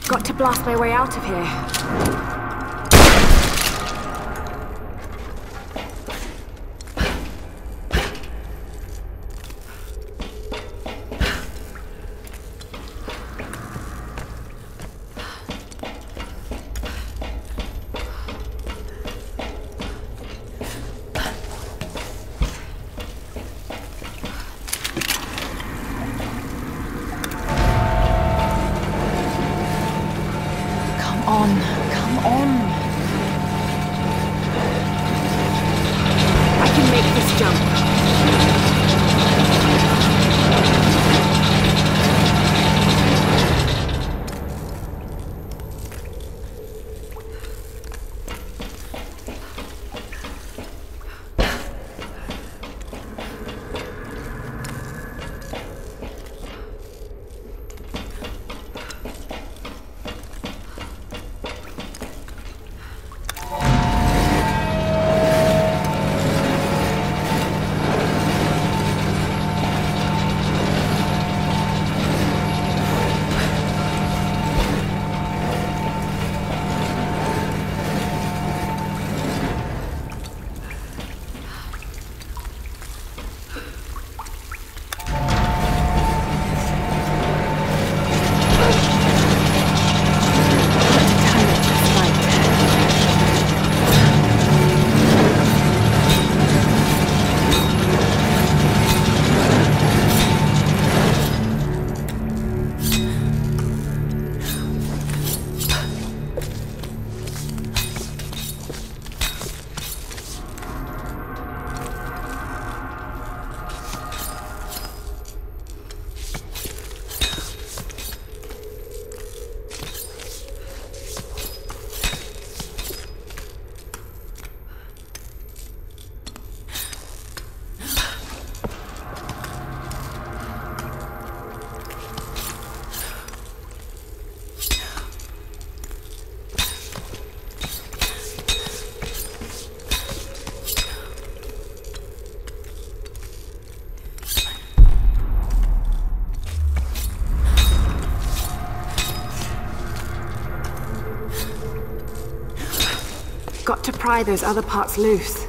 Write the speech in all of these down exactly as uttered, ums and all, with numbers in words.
Got to blast my way out of here. Got to pry those other parts loose.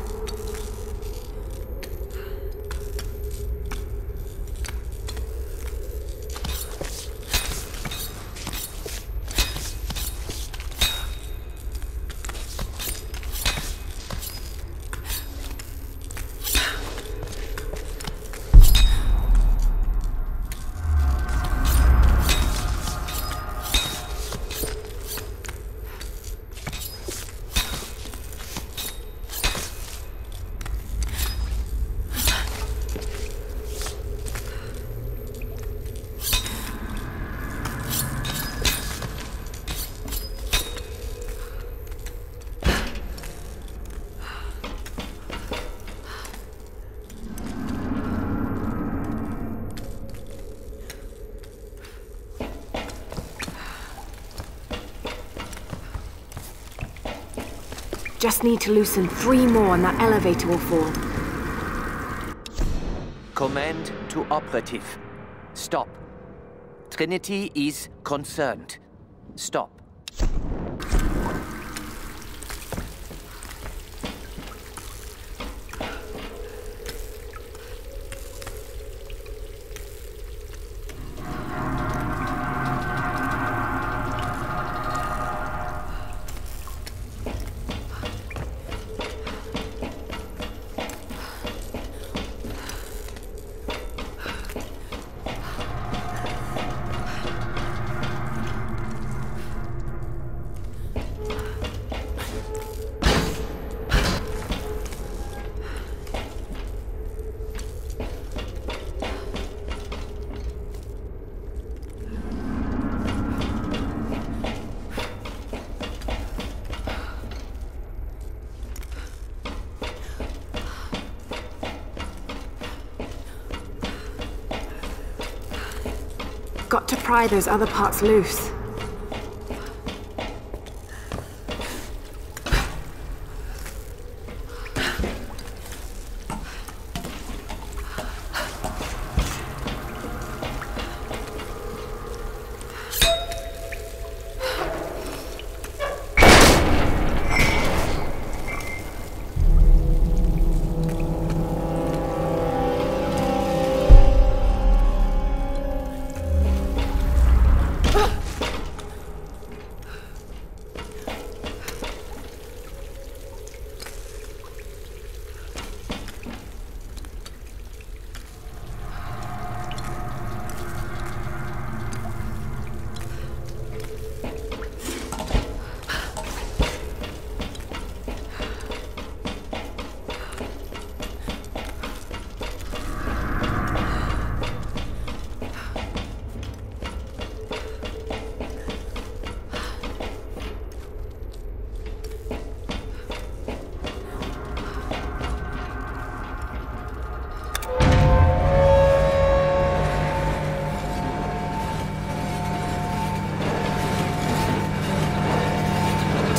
Just need to loosen three more and that elevator will fall. Command to operative. Stop. Trinity is concerned. Stop. Got to pry those other parts loose.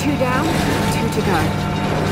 Two down, two to go.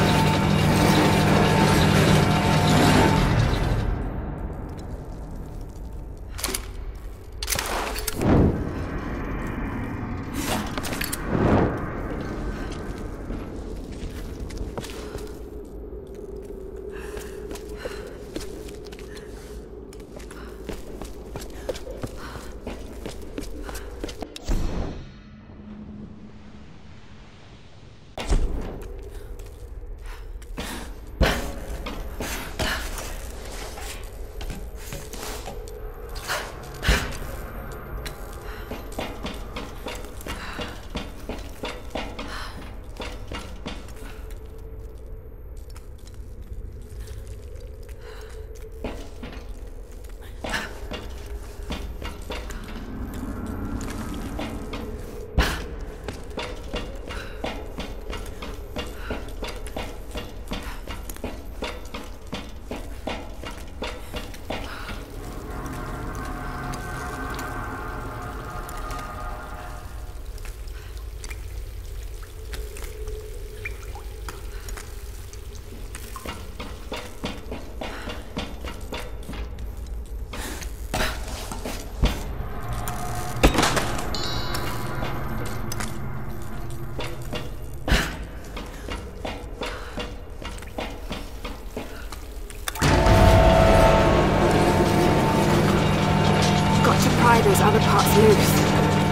Pry those other parts loose.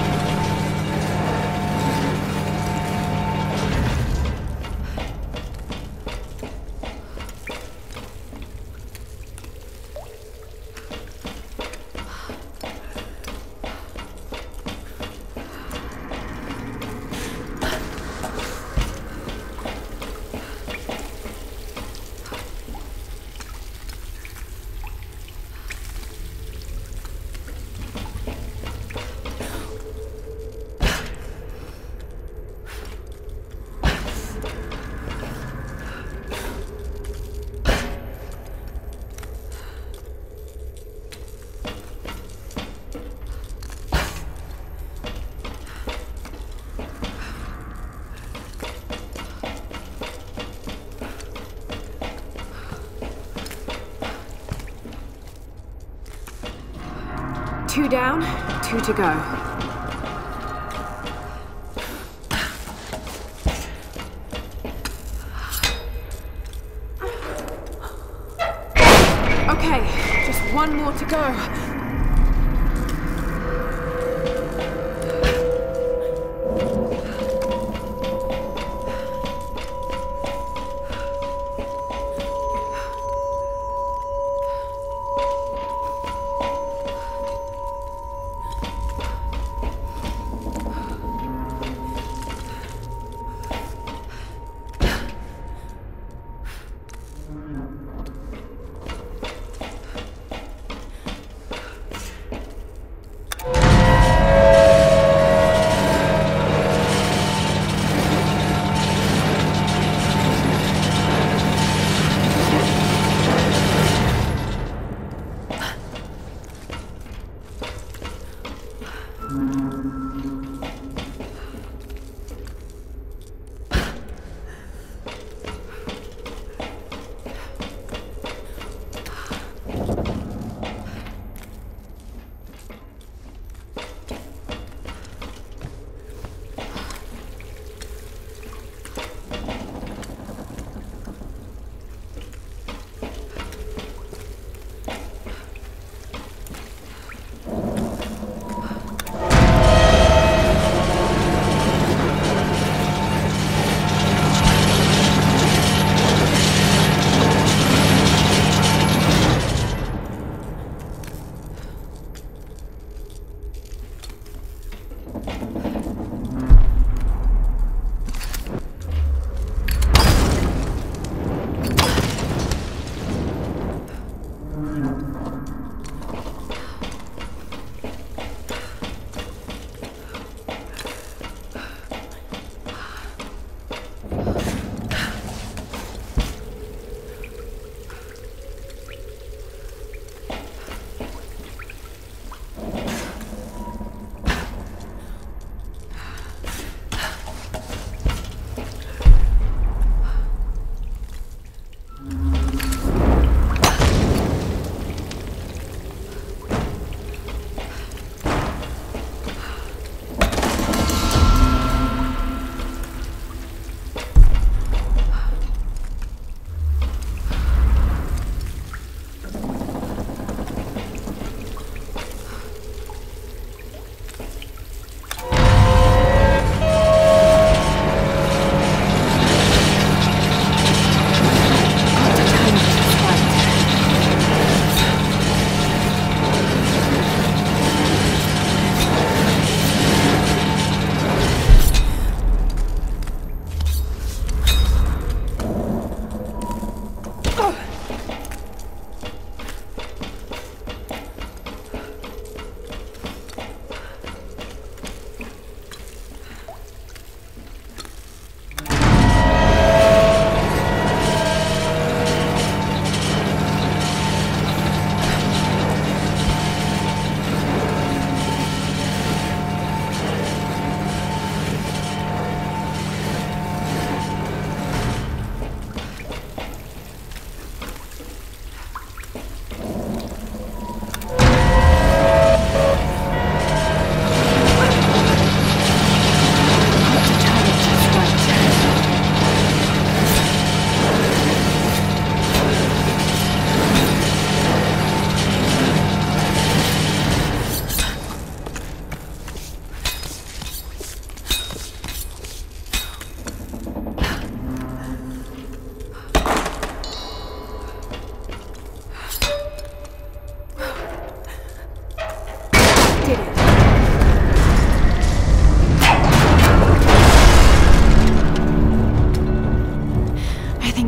Two down, two to go. Okay, just one more to go.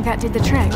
that did the trick.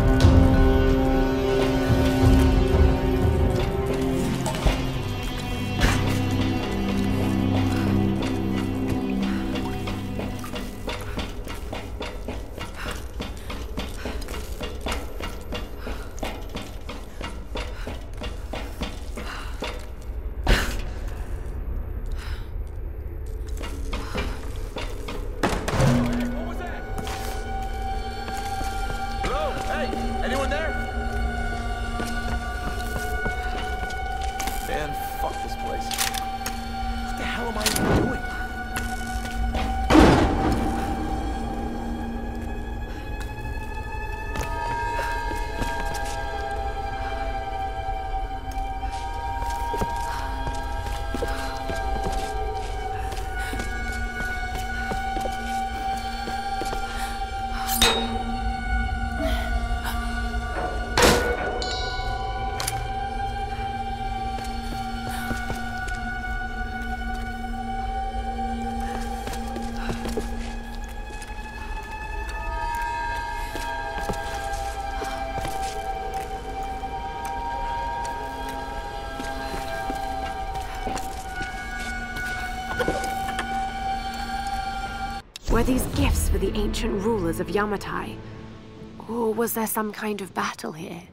Were these gifts for the ancient rulers of Yamatai? Or was there some kind of battle here?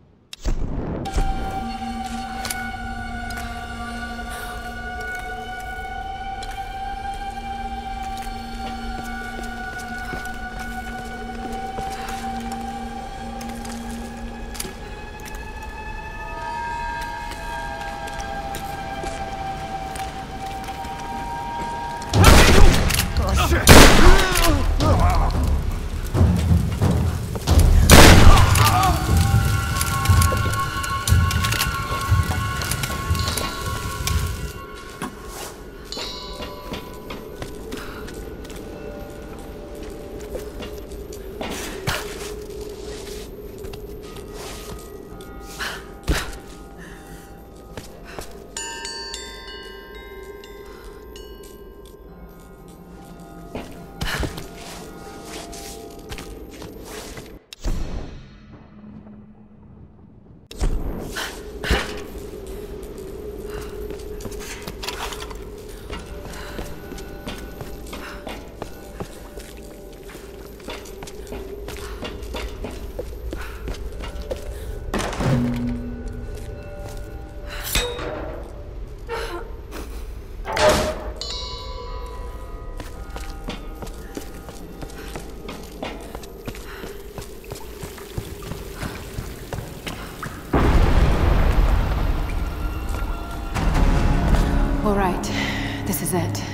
All right, this is it.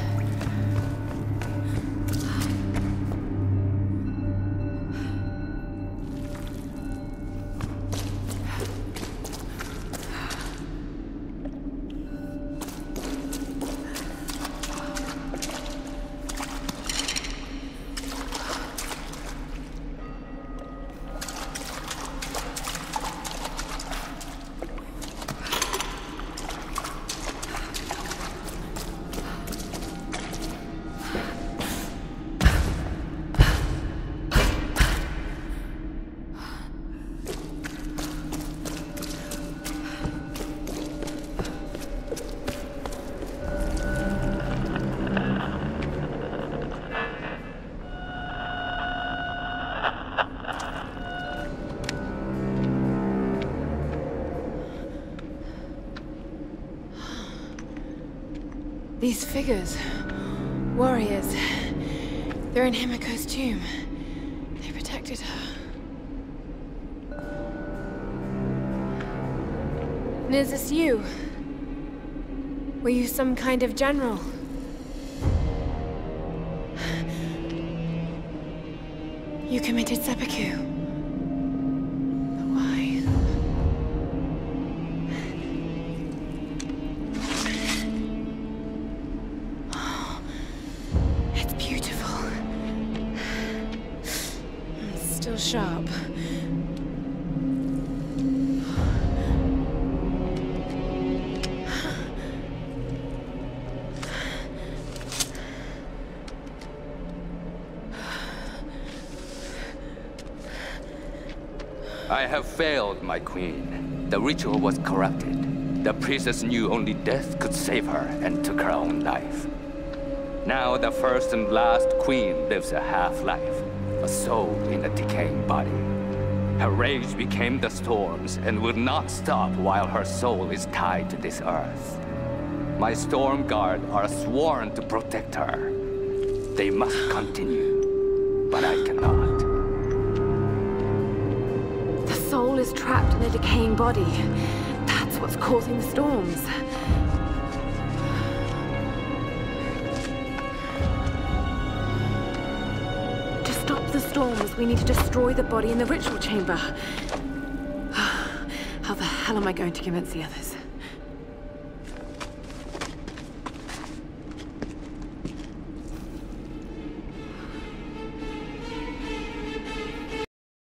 These figures, warriors, they're in Himiko's tomb. They protected her. And is this you? Were you some kind of general? You committed seppuku. But why? Oh, it's beautiful. It's still sharp. I have failed, my queen. The ritual was corrupted. The priestess knew only death could save her and took her own life. Now the first and last queen lives a half-life, a soul in a decaying body. Her rage became the storms and will not stop while her soul is tied to this earth. My Storm Guard are sworn to protect her. They must continue, but I cannot. The soul is trapped in a decaying body. That's what's causing the storms. To stop the storms, we need to destroy the body in the ritual chamber. How the hell am I going to convince the others?